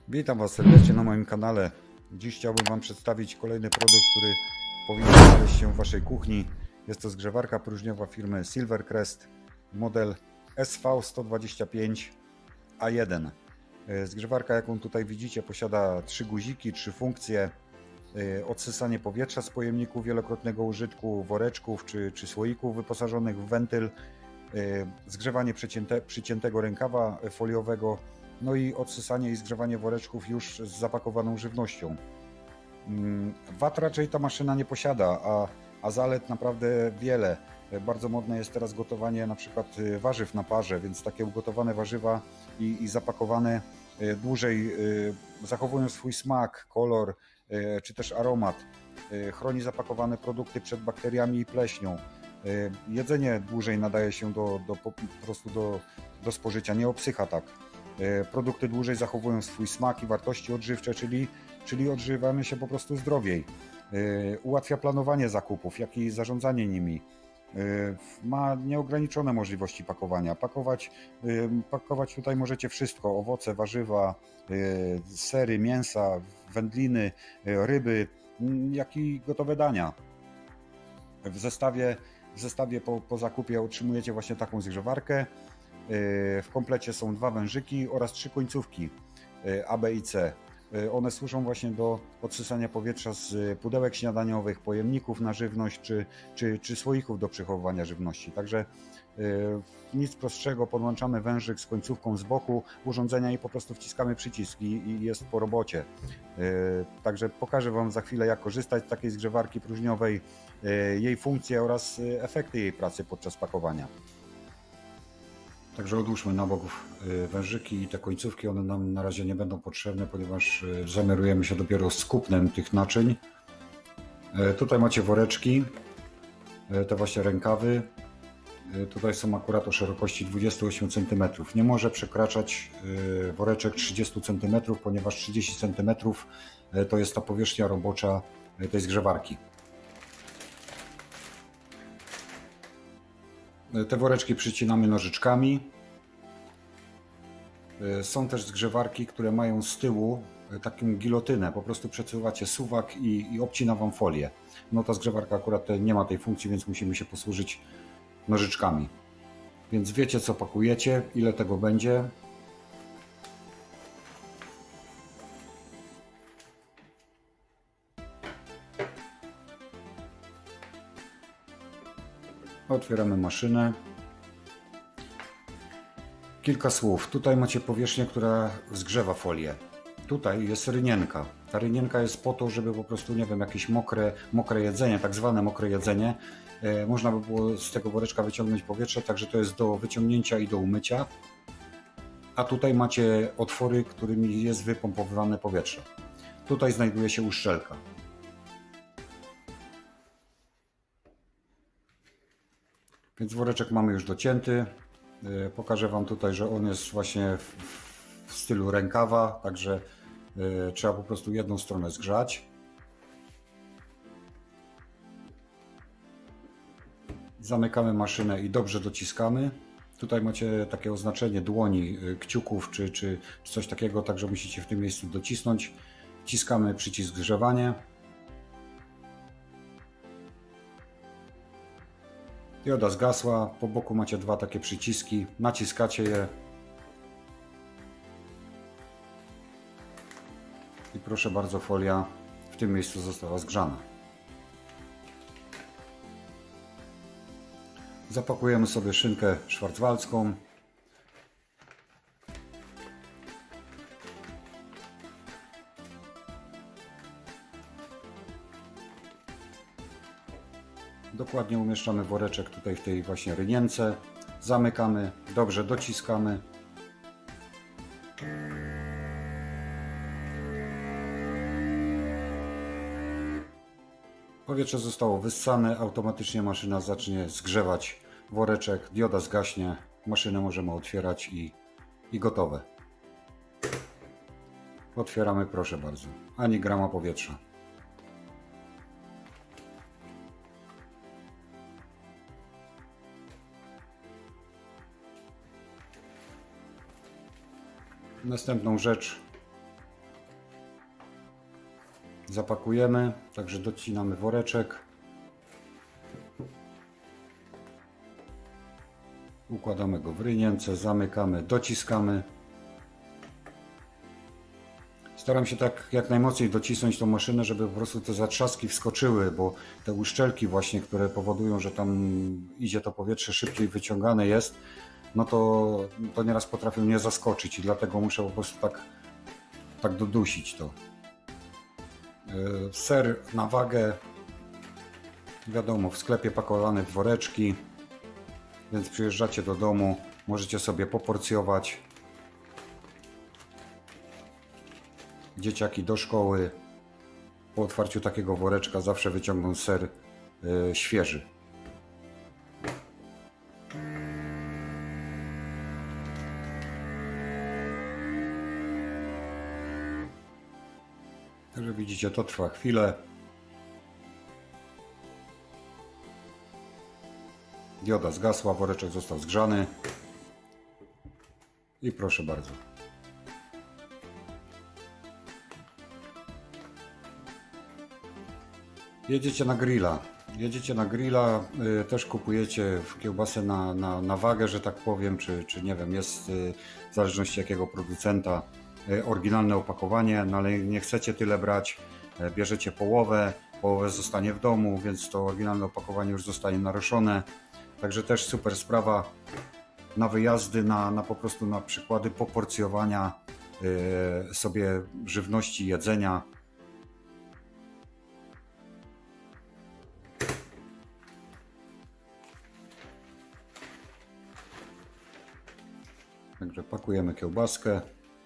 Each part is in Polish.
Witam Was serdecznie na moim kanale. Dziś chciałbym Wam przedstawić kolejny produkt, który powinien znaleźć się w Waszej kuchni. Jest to zgrzewarka próżniowa firmy Silvercrest, model SV125A1. Zgrzewarka, jaką tutaj widzicie, posiada 3 guziki, 3 funkcje. Odsysanie powietrza z pojemników wielokrotnego użytku, woreczków czy słoików wyposażonych w wentyl, zgrzewanie przyciętego rękawa foliowego, no i odsysanie i zgrzewanie woreczków już z zapakowaną żywnością. Wad raczej ta maszyna nie posiada, a zalet naprawdę wiele. Bardzo modne jest teraz gotowanie na przykład warzyw na parze, więc takie ugotowane warzywa i zapakowane dłużej zachowują swój smak, kolor czy też aromat. Chroni zapakowane produkty przed bakteriami i pleśnią. Jedzenie dłużej nadaje się po prostu do spożycia, nie obsycha tak. Produkty dłużej zachowują swój smak i wartości odżywcze, czyli odżywamy się po prostu zdrowiej. Ułatwia planowanie zakupów, jak i zarządzanie nimi. Ma nieograniczone możliwości pakowania. Pakować tutaj możecie wszystko: owoce, warzywa, sery, mięsa, wędliny, ryby, jak i gotowe dania. W zestawie po zakupie otrzymujecie właśnie taką zgrzewarkę. W komplecie są 2 wężyki oraz 3 końcówki A, B i C. One służą właśnie do odsysania powietrza z pudełek śniadaniowych, pojemników na żywność czy słoików do przechowywania żywności. Także nic prostszego, podłączamy wężyk z końcówką z boku urządzenia i po prostu wciskamy przycisk i jest po robocie. Także pokażę Wam za chwilę, jak korzystać z takiej zgrzewarki próżniowej, jej funkcje oraz efekty jej pracy podczas pakowania. Także odłóżmy na bok wężyki i te końcówki, one nam na razie nie będą potrzebne, ponieważ zamiarujemy się dopiero z kupnem tych naczyń. Tutaj macie woreczki, te właśnie rękawy. Tutaj są akurat o szerokości 28 cm. Nie może przekraczać woreczek 30 cm, ponieważ 30 cm to jest ta powierzchnia robocza tej zgrzewarki. Te woreczki przycinamy nożyczkami. Są też zgrzewarki, które mają z tyłu taką gilotynę. Po prostu przesuwacie suwak i obcina Wam folię. No ta zgrzewarka akurat nie ma tej funkcji, więc musimy się posłużyć nożyczkami. Więc wiecie, co pakujecie, ile tego będzie. Otwieramy maszynę. Kilka słów. Tutaj macie powierzchnię, która zgrzewa folię. Tutaj jest rynienka. Ta rynienka jest po to, żeby po prostu, nie wiem, jakieś mokre jedzenie, tak zwane mokre jedzenie, można by było z tego woreczka wyciągnąć powietrze, także to jest do wyciągnięcia i do umycia. A tutaj macie otwory, którymi jest wypompowywane powietrze. Tutaj znajduje się uszczelka. Więc woreczek mamy już docięty. Pokażę Wam tutaj, że on jest właśnie w stylu rękawa, także trzeba po prostu jedną stronę zgrzać. Zamykamy maszynę i dobrze dociskamy. Tutaj macie takie oznaczenie dłoni, kciuków czy coś takiego, także musicie w tym miejscu docisnąć. Wciskamy przycisk grzewanie. Dioda zgasła, po boku macie 2 takie przyciski, naciskacie je i proszę bardzo, folia w tym miejscu została zgrzana. Zapakujemy sobie szynkę szwarcwaldzką. Dokładnie umieszczamy woreczek tutaj w tej właśnie rynience. Zamykamy, dobrze dociskamy. Powietrze zostało wyssane, automatycznie maszyna zacznie zgrzewać woreczek, dioda zgaśnie, maszynę możemy otwierać i gotowe. Otwieramy, proszę bardzo, ani grama powietrza. Następną rzecz Zapakujemy, także docinamy woreczek. Układamy go w rynience, zamykamy, dociskamy. Staram się tak jak najmocniej docisnąć tą maszynę, żeby po prostu te zatrzaski wskoczyły, bo te uszczelki właśnie, które powodują, że tam idzie to powietrze szybciej wyciągane jest, no to nieraz potrafią mnie zaskoczyć i dlatego muszę po prostu tak dodusić to. Ser na wagę, wiadomo, w sklepie pakowany w woreczki, więc przyjeżdżacie do domu, możecie sobie poporcjować. Dzieciaki do szkoły po otwarciu takiego woreczka zawsze wyciągną ser świeży. Także widzicie, to trwa chwilę. Dioda zgasła, woreczek został zgrzany i proszę bardzo. Jedziecie na grilla, też kupujecie kiełbasę na wagę, że tak powiem, czy nie wiem, jest w zależności jakiego producenta oryginalne opakowanie, no ale nie chcecie tyle brać, bierzecie połowę zostanie w domu, więc to oryginalne opakowanie już zostanie naruszone. Także też super sprawa na wyjazdy, po prostu na przykłady poporcjowania sobie żywności, jedzenia. Także pakujemy kiełbaskę.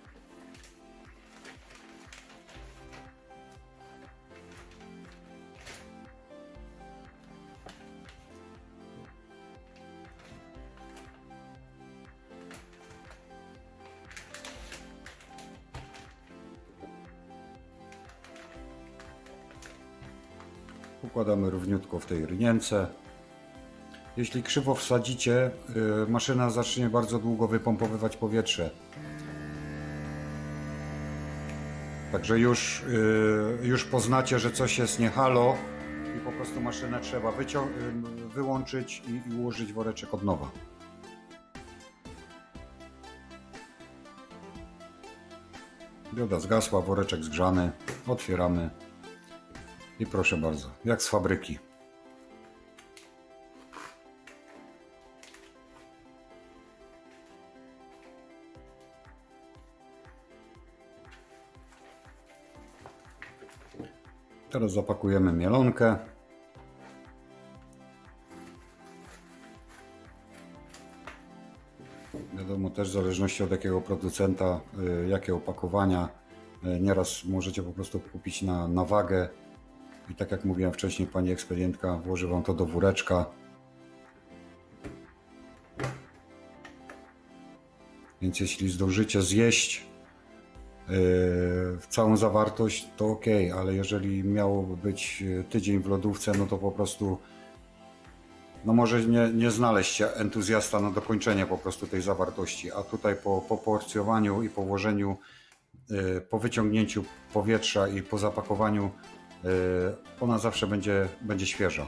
Układamy równiutko w tej rynience. Jeśli krzywo wsadzicie, maszyna zacznie bardzo długo wypompowywać powietrze. Także już poznacie, że coś jest nie halo i po prostu maszynę trzeba wyłączyć i ułożyć woreczek od nowa. Dioda zgasła, woreczek zgrzany, otwieramy i proszę bardzo, jak z fabryki. Teraz zapakujemy mielonkę. Wiadomo, też w zależności od jakiego producenta, jakie opakowania. Nieraz możecie po prostu kupić na wagę i tak jak mówiłem wcześniej, pani ekspedientka włoży Wam to do woreczka. Więc jeśli zdążycie zjeść całą zawartość, to ok, ale jeżeli miałoby być tydzień w lodówce, no to po prostu no może nie znaleźć się entuzjasta na dokończenie po prostu tej zawartości, a tutaj po porcjowaniu i po włożeniu, po wyciągnięciu powietrza i po zapakowaniu ona zawsze będzie świeża.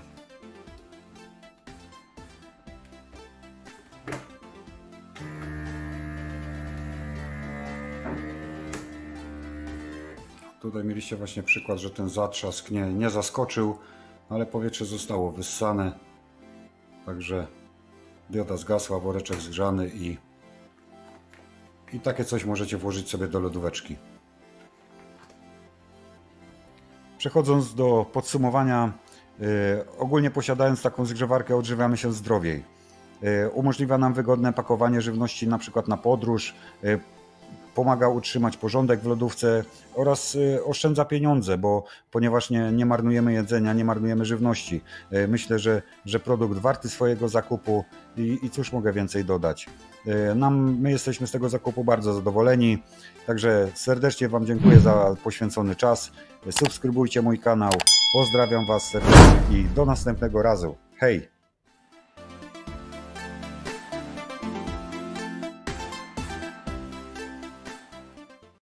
Tutaj mieliście właśnie przykład, że ten zatrzask nie zaskoczył, ale powietrze zostało wyssane. Także dioda zgasła, woreczek zgrzany i takie coś możecie włożyć sobie do lodóweczki. Przechodząc do podsumowania, ogólnie posiadając taką zgrzewarkę odżywiamy się zdrowiej. Umożliwia nam wygodne pakowanie żywności na przykład na podróż, pomaga utrzymać porządek w lodówce oraz oszczędza pieniądze, ponieważ nie marnujemy jedzenia, nie marnujemy żywności. Myślę, że produkt warty swojego zakupu i cóż mogę więcej dodać. My jesteśmy z tego zakupu bardzo zadowoleni, także serdecznie Wam dziękuję za poświęcony czas. Subskrybujcie mój kanał, pozdrawiam Was serdecznie i do następnego razu. Hej!